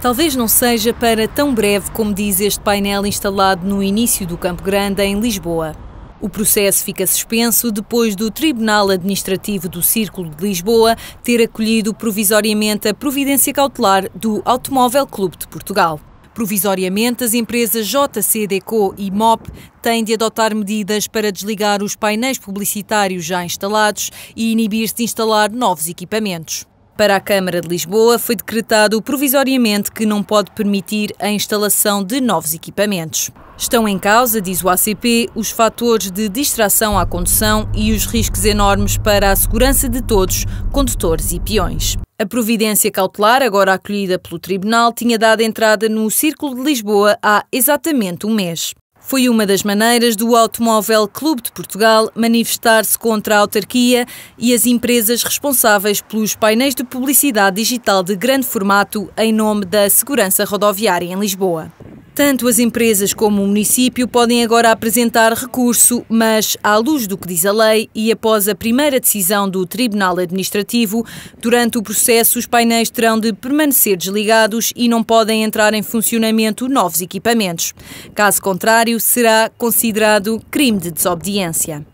Talvez não seja para tão breve como diz este painel instalado no início do Campo Grande, em Lisboa. O processo fica suspenso depois do Tribunal Administrativo do Círculo de Lisboa ter acolhido provisoriamente a providência cautelar do Automóvel Clube de Portugal. Provisoriamente, as empresas JC-Deco e MOP têm de adotar medidas para desligar os painéis publicitários já instalados e inibir-se de instalar novos equipamentos. Para a Câmara de Lisboa, foi decretado provisoriamente que não pode permitir a instalação de novos equipamentos. Estão em causa, diz o ACP, os fatores de distração à condução e os riscos enormes para a segurança de todos, condutores e peões. A providência cautelar, agora acolhida pelo Tribunal, tinha dado entrada no Círculo de Lisboa há exatamente um mês. Foi uma das maneiras do Automóvel Clube de Portugal manifestar-se contra a autarquia e as empresas responsáveis pelos painéis de publicidade digital de grande formato em nome da segurança rodoviária em Lisboa. Tanto as empresas como o município podem agora apresentar recurso, mas, à luz do que diz a lei e após a primeira decisão do Tribunal Administrativo, durante o processo os painéis terão de permanecer desligados e não podem entrar em funcionamento novos equipamentos. Caso contrário, será considerado crime de desobediência.